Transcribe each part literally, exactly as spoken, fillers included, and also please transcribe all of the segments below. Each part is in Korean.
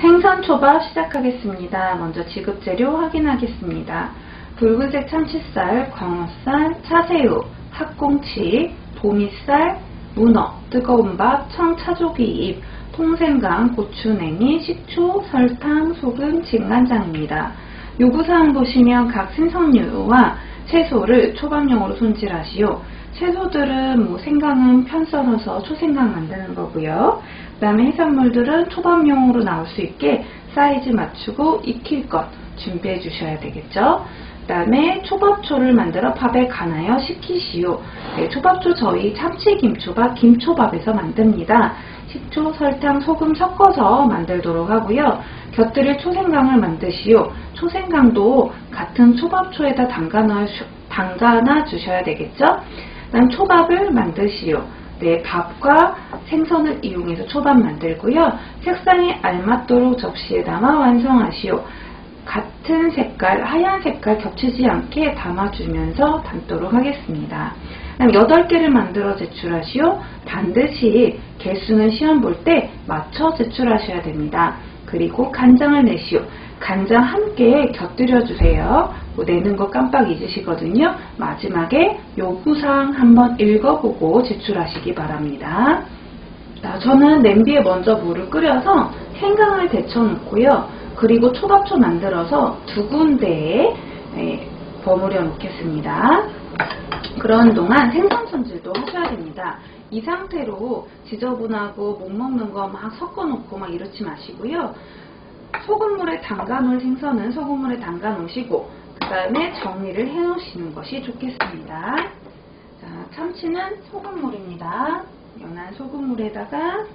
생선초밥 시작하겠습니다. 먼저 지급재료 확인하겠습니다. 붉은색 참치살, 광어살, 차새우, 학꽁치, 도미살, 문어, 뜨거운 밥, 청차조기잎, 통생강, 고추냉이, 식초, 설탕, 소금, 진간장입니다. 요구사항 보시면 각 생선류와 채소를 초밥용으로 손질하시오. 채소들은 뭐 생강은 편 썰어서 초생강 만드는 거고요. 그 다음에 해산물들은 초밥용으로 나올 수 있게 사이즈 맞추고 익힐 것 준비해 주셔야 되겠죠. 그 다음에 초밥초를 만들어 밥에 간하여 식히시오. 네, 초밥초 저희 참치김초밥, 김초밥에서 만듭니다. 식초, 설탕, 소금 섞어서 만들도록 하고요. 곁들일 초생강을 만드시오. 초생강도 같은 초밥초에다 담가놔, 담가놔 주셔야 되겠죠. 그다음 초밥을 만드시오. 네, 밥과 생선을 이용해서 초밥 만들고요. 색상에 알맞도록 접시에 담아 완성하시오. 같은 색깔, 하얀 색깔 겹치지 않게 담아주면서 담도록 하겠습니다. 그다음 여덟 개를 만들어 제출하시오. 반드시 개수는 시험 볼 때 맞춰 제출하셔야 됩니다. 그리고 간장을 내시오. 간장 함께 곁들여 주세요. 뭐 내는 거 깜빡 잊으시거든요. 마지막에 요구사항 한번 읽어보고 제출하시기 바랍니다. 자, 저는 냄비에 먼저 물을 끓여서 생강을 데쳐 놓고요. 그리고 초밥초 만들어서 두 군데에 네, 버무려 놓겠습니다. 그런 동안 생선 손질도 하셔야 됩니다. 이 상태로 지저분하고 못 먹는 거 막 섞어 놓고 막 이렇지 마시고요. 소금물에 담가 놓은 생선은 소금물에 담가 놓으시고 그 다음에 정리를 해 놓으시는 것이 좋겠습니다. 자, 참치는 소금물입니다. 연한 소금물에다가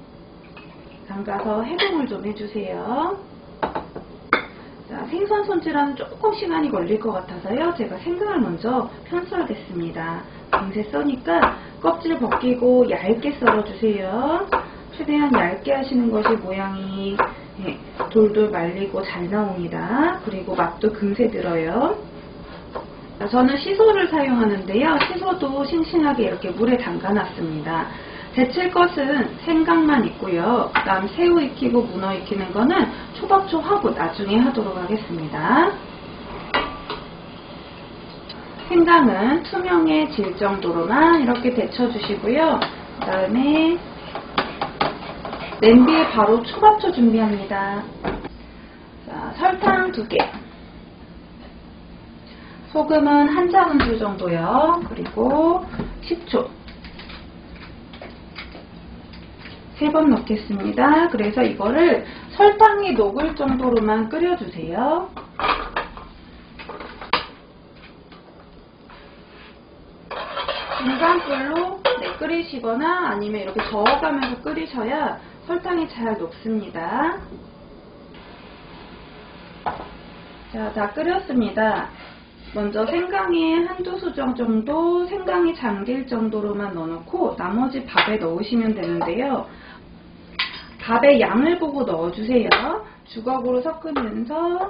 담가서 해동을 좀 해주세요. 자, 생선 손질하는 조금 시간이 걸릴 것 같아서요. 제가 생강을 먼저 편 썰겠습니다. 금세 써니까 껍질 벗기고 얇게 썰어주세요. 최대한 얇게 하시는 것이 모양이 네, 돌돌 말리고 잘 나옵니다. 그리고 맛도 금세 들어요. 자, 저는 시소를 사용하는데요. 시소도 싱싱하게 이렇게 물에 담가 놨습니다. 데칠 것은 생강만 있고요. 그 다음 새우 익히고 문어 익히는 거는 초밥초 하고 나중에 하도록 하겠습니다. 생강은 투명해질 정도로만 이렇게 데쳐주시고요. 그 다음에 냄비에 바로 초밥초 준비합니다. 자, 설탕 두 개, 소금은 한 작은술 정도요. 그리고 식초 세 번 넣겠습니다. 그래서 이거를 설탕이 녹을 정도로만 끓여주세요. 중간불로 네, 끓이시거나 아니면 이렇게 저어가면서 끓이셔야 설탕이 잘 녹습니다. 자, 다 끓였습니다. 먼저 생강에 한두 수저 정도 생강이 잠길 정도로만 넣어놓고 나머지 밥에 넣으시면 되는데요. 밥에 양을 보고 넣어주세요. 주걱으로 섞으면서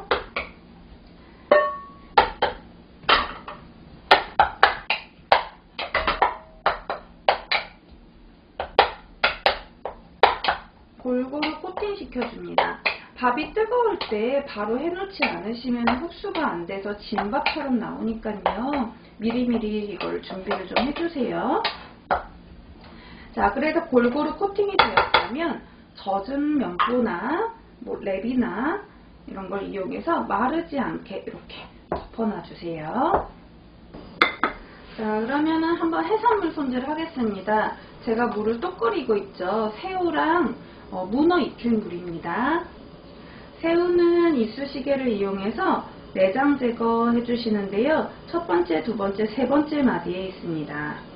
골고루 코팅시켜줍니다. 밥이 뜨거울 때 바로 해놓지 않으시면 흡수가 안 돼서 진밥처럼 나오니까요. 미리미리 이걸 준비를 좀 해주세요. 자, 그래서 골고루 코팅이 되었다면 젖은 면보나 뭐 랩이나 이런 걸 이용해서 마르지 않게 이렇게 덮어놔주세요. 자, 그러면은 한번 해산물 손질을 하겠습니다. 제가 물을 또 끓이고 있죠. 새우랑 어, 문어 익힐 물입니다. 새우는 이쑤시개를 이용해서 내장 제거해 주시는데요. 첫 번째, 두 번째, 세 번째 마디에 있습니다.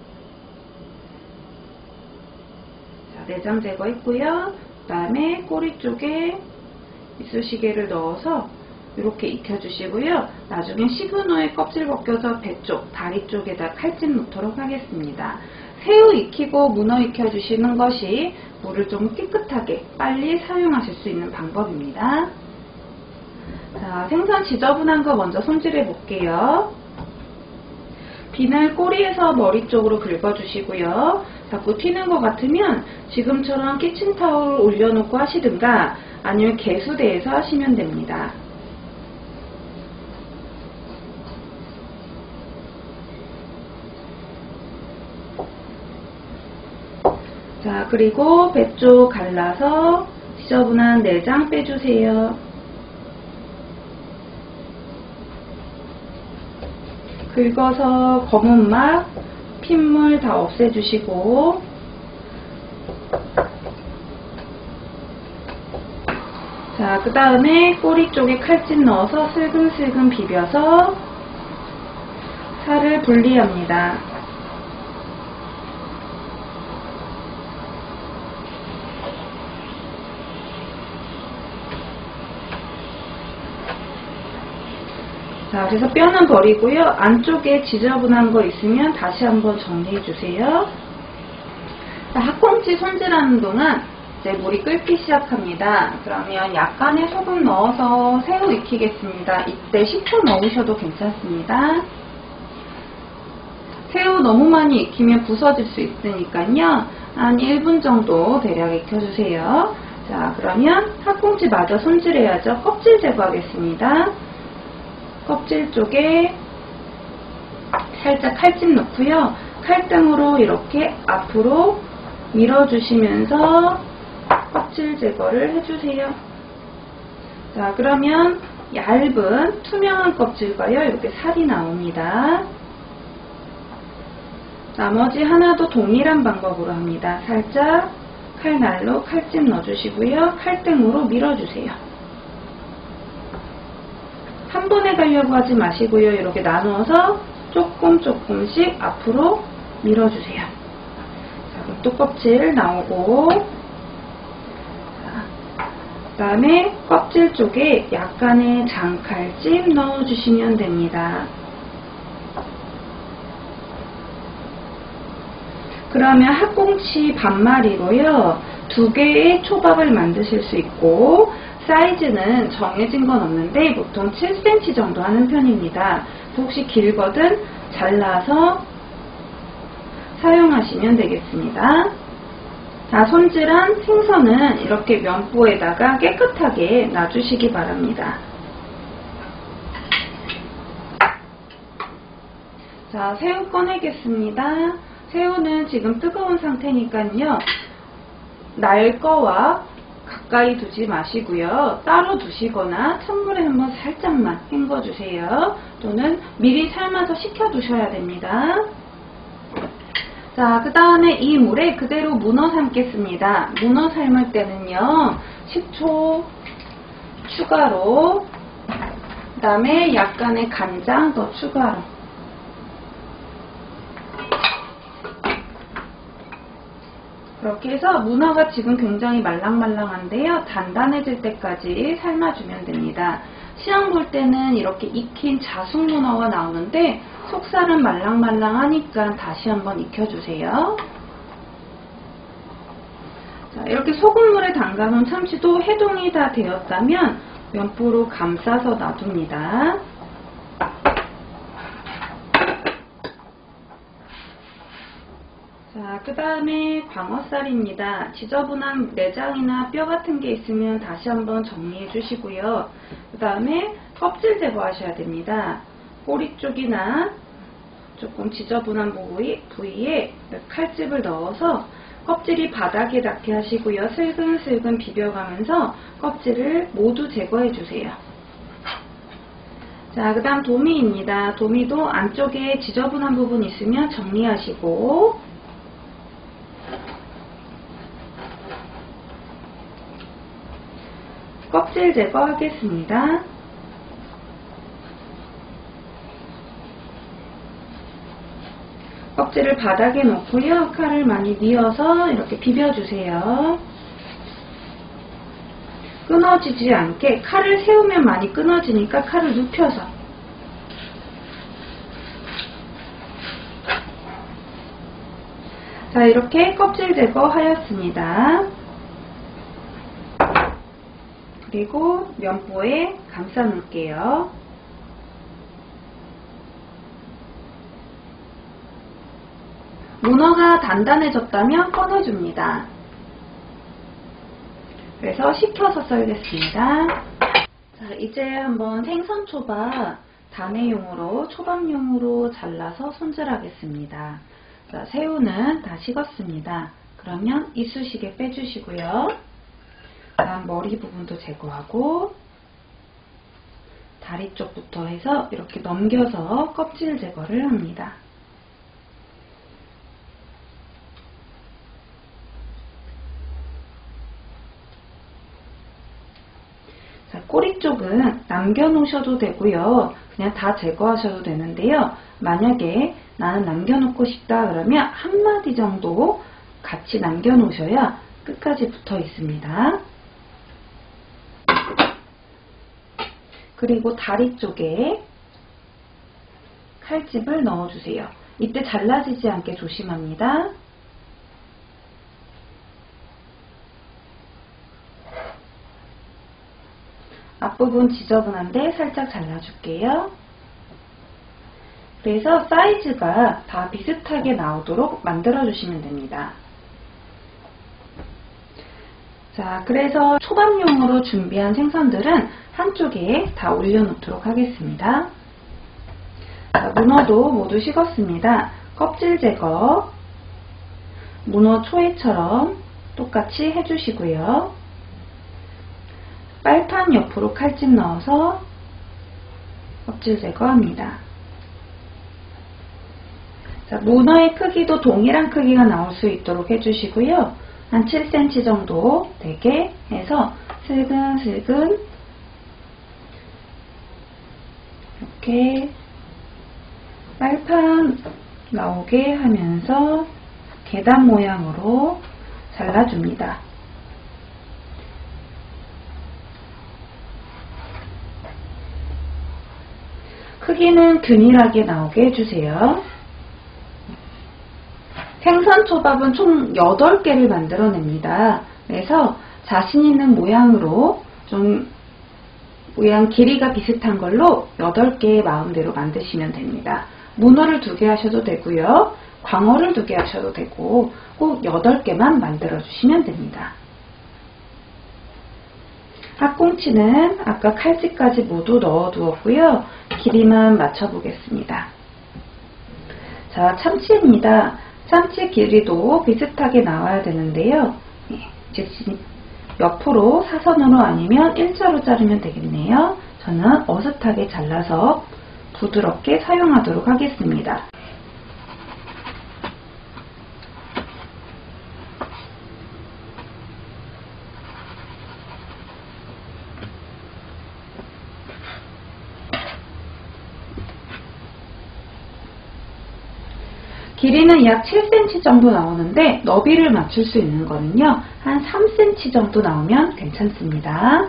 자, 내장 제거했고요. 그 다음에 꼬리 쪽에 이쑤시개를 넣어서 이렇게 익혀주시고요. 나중에 식은 후에 껍질 벗겨서 배 쪽, 다리 쪽에다 칼집 놓도록 하겠습니다. 새우 익히고 문어 익혀주시는 것이 물을 좀 깨끗하게 빨리 사용하실 수 있는 방법입니다. 자, 생선 지저분한 거 먼저 손질해 볼게요. 비늘 꼬리에서 머리 쪽으로 긁어주시고요. 자꾸 튀는 것 같으면 지금처럼 키친타올 올려놓고 하시든가 아니면 개수대에서 하시면 됩니다. 자, 그리고 배 쪽 갈라서 지저분한 내장 빼주세요. 긁어서 검은 막, 핏물 다 없애주시고, 자, 그 다음에 꼬리 쪽에 칼집 넣어서 슬금슬금 비벼서 살을 분리합니다. 자, 그래서 뼈는 버리고요. 안쪽에 지저분한 거 있으면 다시 한번 정리해 주세요. 자, 학꽁치 손질하는 동안 이제 물이 끓기 시작합니다. 그러면 약간의 소금 넣어서 새우 익히겠습니다. 이때 식초 넣으셔도 괜찮습니다. 새우 너무 많이 익히면 부서질 수 있으니까요. 한 일 분 정도 대략 익혀주세요. 자, 그러면 학꽁치 마저 손질해야죠. 껍질 제거하겠습니다. 껍질 쪽에 살짝 칼집 넣고요. 칼등으로 이렇게 앞으로 밀어주시면서 껍질 제거를 해주세요. 자, 그러면 얇은 투명한 껍질과요. 이렇게 살이 나옵니다. 나머지 하나도 동일한 방법으로 합니다. 살짝 칼날로 칼집 넣어주시고요. 칼등으로 밀어주세요. 한 번에 가려고 하지 마시고요. 이렇게 나누어서 조금 조금씩 앞으로 밀어주세요. 자, 그럼 또 껍질 나오고, 그 다음에 껍질 쪽에 약간의 장칼집 넣어주시면 됩니다. 그러면 학꽁치 반마리로요. 두 개의 초밥을 만드실 수 있고, 사이즈는 정해진 건 없는데 보통 칠 센티미터 정도 하는 편입니다. 혹시 길거든 잘라서 사용하시면 되겠습니다. 자, 손질한 생선은 이렇게 면보에다가 깨끗하게 놔주시기 바랍니다. 자, 새우 꺼내겠습니다. 새우는 지금 뜨거운 상태니까요. 날 거와 가까이 두지 마시고요. 따로 두시거나 찬물에 한번 살짝만 헹궈주세요. 또는 미리 삶아서 식혀두셔야 됩니다. 자, 그 다음에 이 물에 그대로 문어 삶겠습니다. 문어 삶을 때는요. 식초 추가로, 그 다음에 약간의 간장 더 추가로, 그렇게 해서 문어가 지금 굉장히 말랑말랑한데요. 단단해질 때까지 삶아주면 됩니다. 시험 볼 때는 이렇게 익힌 자숙 문어가 나오는데 속살은 말랑말랑하니까 다시 한번 익혀주세요. 자, 이렇게 소금물에 담가놓은 참치도 해동이 다 되었다면 면보로 감싸서 놔둡니다. 자, 그 다음에 광어살입니다. 지저분한 내장이나 뼈 같은 게 있으면 다시 한번 정리해 주시고요. 그 다음에 껍질 제거하셔야 됩니다. 꼬리 쪽이나 조금 지저분한 부위, 부위에 칼집을 넣어서 껍질이 바닥에 닿게 하시고요. 슬근슬근 비벼가면서 껍질을 모두 제거해 주세요. 자, 그 다음 도미입니다. 도미도 안쪽에 지저분한 부분 있으면 정리하시고, 껍질 제거하겠습니다. 껍질을 바닥에 놓고요. 칼을 많이 뉘어서 이렇게 비벼주세요. 끊어지지 않게 칼을 세우면 많이 끊어지니까 칼을 눕혀서. 자, 이렇게 껍질 제거하였습니다. 그리고 면보에 감싸 놓을게요. 문어가 단단해졌다면 꺼내줍니다. 그래서 식혀서 썰겠습니다. 자, 이제 한번 생선 초밥 단회용으로 초밥용으로 잘라서 손질하겠습니다. 자, 새우는 다 식었습니다. 그러면 이쑤시개 빼주시고요. 다음 머리 부분도 제거하고 다리 쪽부터 해서 이렇게 넘겨서 껍질 제거를 합니다. 자, 꼬리 쪽은 남겨놓으셔도 되고요. 그냥 다 제거하셔도 되는데요. 만약에 나는 남겨놓고 싶다 그러면 한 마디 정도 같이 남겨놓으셔야 끝까지 붙어 있습니다. 그리고 다리 쪽에 칼집을 넣어주세요. 이때 잘라지지 않게 조심합니다. 앞부분 지저분한데 살짝 잘라줄게요. 그래서 사이즈가 다 비슷하게 나오도록 만들어주시면 됩니다. 자, 그래서 초밥용으로 준비한 생선들은 한쪽에 다 올려놓도록 하겠습니다. 자, 문어도 모두 식었습니다. 껍질 제거, 문어 초회처럼 똑같이 해주시고요. 빨판 옆으로 칼집 넣어서 껍질 제거합니다. 자, 문어의 크기도 동일한 크기가 나올 수 있도록 해주시고요. 한 칠 센티미터 정도 되게 해서 슬근슬근 이렇게 빨판 나오게 하면서 계단 모양으로 잘라줍니다. 크기는 균일하게 나오게 해주세요. 생선 초밥은 총 여덟 개를 만들어냅니다. 그래서 자신 있는 모양으로 좀 모양 길이가 비슷한 걸로 여덟 개 마음대로 만드시면 됩니다. 문어를 두 개 하셔도 되고요. 광어를 두 개 하셔도 되고 꼭 여덟 개만 만들어 주시면 됩니다. 학꽁치는 아까 칼집까지 모두 넣어 두었고요. 길이만 맞춰 보겠습니다. 자, 참치입니다. 참치 길이도 비슷하게 나와야 되는데요. 옆으로 사선으로 아니면 일자로 자르면 되겠네요. 저는 어슷하게 잘라서 부드럽게 사용하도록 하겠습니다. 길이는 약 칠 센티미터 정도 나오는데 너비를 맞출 수 있는 거는요, 한 삼 센티미터 정도 나오면 괜찮습니다.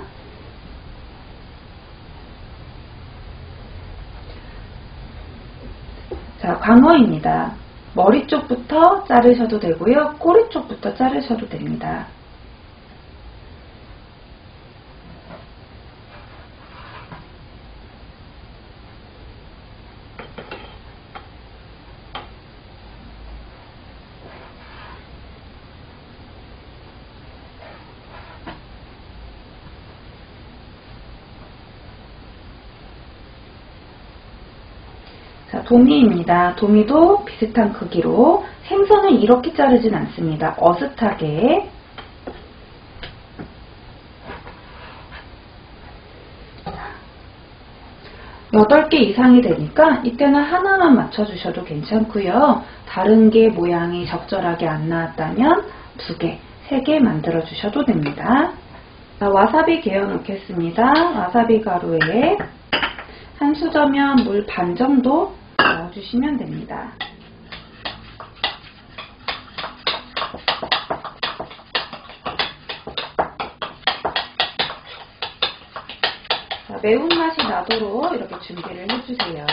자, 광어입니다. 머리 쪽부터 자르셔도 되고요, 꼬리 쪽부터 자르셔도 됩니다. 자, 도미입니다. 도미도 비슷한 크기로, 생선은 이렇게 자르진 않습니다. 어슷하게. 여덟 개 이상이 되니까 이때는 하나만 맞춰주셔도 괜찮고요. 다른 게 모양이 적절하게 안 나왔다면 두 개, 세 개 만들어 주셔도 됩니다. 자, 와사비 개어 놓겠습니다. 와사비 가루에 한 수저면 물 반 정도 넣어주시면 됩니다. 자, 매운맛이 나도록 이렇게 준비를 해주세요.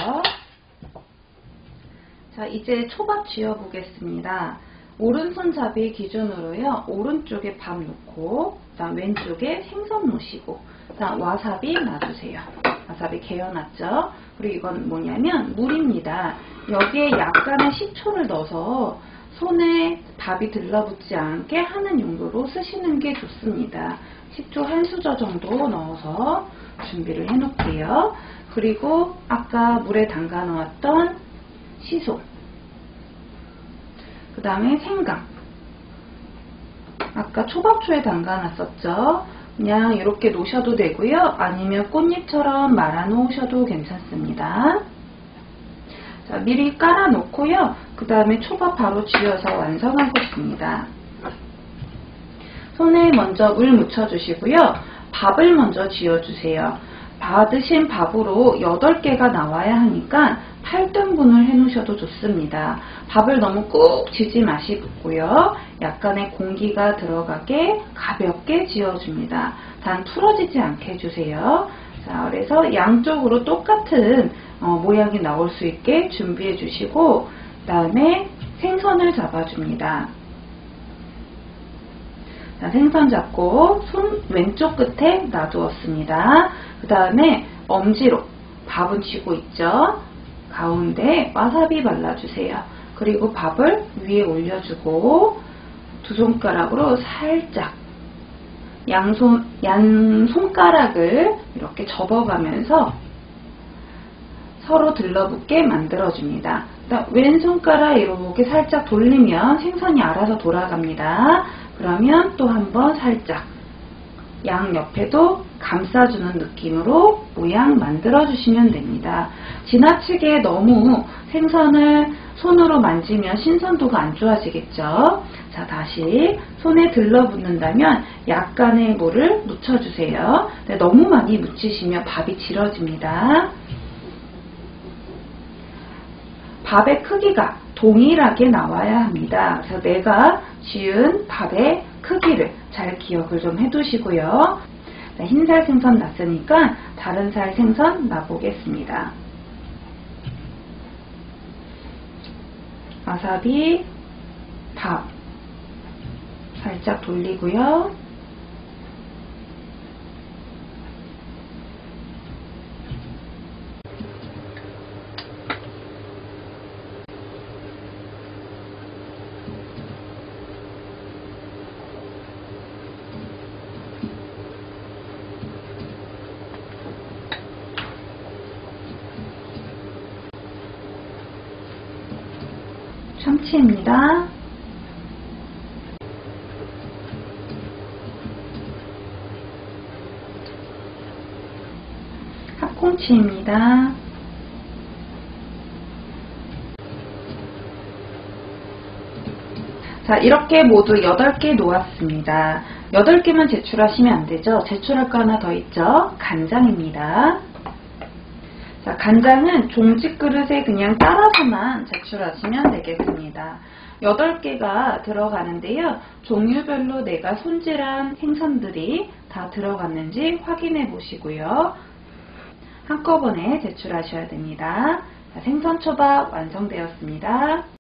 자, 이제 초밥 쥐어 보겠습니다. 오른손잡이 기준으로요, 오른쪽에 밥 놓고, 그다음 왼쪽에 생선 놓으시고, 그다음 와사비 놔주세요. 와사비 개어놨죠? 그리고 이건 뭐냐면 물입니다. 여기에 약간의 식초를 넣어서 손에 밥이 들러붙지 않게 하는 용도로 쓰시는 게 좋습니다. 식초 한 수저 정도 넣어서 준비를 해 놓을게요. 그리고 아까 물에 담가 놓았던 시소, 그 다음에 생강, 아까 초밥초에 담가 놨었죠. 그냥 이렇게 놓으셔도 되고요. 아니면 꽃잎처럼 말아 놓으셔도 괜찮습니다. 자, 미리 깔아 놓고요. 그 다음에 초밥 바로 쥐어서 완성하겠습니다. 손에 먼저 물 묻혀 주시고요. 밥을 먼저 쥐어 주세요. 받으신 밥으로 여덟 개가 나와야 하니까 팔 등분을 해 놓으셔도 좋습니다. 밥을 너무 꾹 쥐지 마시고요. 약간의 공기가 들어가게 가볍게 쥐어줍니다. 단 풀어지지 않게 해주세요. 자, 그래서 양쪽으로 똑같은 어, 모양이 나올 수 있게 준비해 주시고, 그 다음에 생선을 잡아줍니다. 자, 생선 잡고 손 왼쪽 끝에 놔두었습니다. 그 다음에 엄지로 밥은 쥐고 있죠. 가운데 와사비 발라주세요. 그리고 밥을 위에 올려주고 두 손가락으로 살짝 양손, 양 손가락을 이렇게 접어가면서 서로 들러붙게 만들어줍니다. 왼손가락 이렇게 살짝 돌리면 생선이 알아서 돌아갑니다. 그러면 또 한번 살짝 양 옆에도 감싸주는 느낌으로 모양 만들어주시면 됩니다. 지나치게 너무 생선을 손으로 만지면 신선도가 안 좋아지겠죠. 자, 다시 손에 들러붙는다면 약간의 물을 묻혀주세요. 너무 많이 묻히시면 밥이 질어집니다. 밥의 크기가 동일하게 나와야 합니다. 그래서 내가 지은 밥의 크기를 잘 기억을 좀 해두시고요. 자, 흰살 생선 났으니까 다른 살 생선 놔보겠습니다. 와사비, 밥 살짝 돌리고요. 참치입니다. 핫꽁치입니다. 자, 이렇게 모두 여덟 개 놓았습니다. 여덟 개만 제출하시면 안 되죠. 제출할 거 하나 더 있죠. 간장입니다. 자, 간장은 종지 그릇에 그냥 따라서만 제출하시면 되겠습니다. 여덟 개가 들어가는데요. 종류별로 내가 손질한 생선들이 다 들어갔는지 확인해 보시고요. 한꺼번에 제출하셔야 됩니다. 자, 생선초밥 완성되었습니다.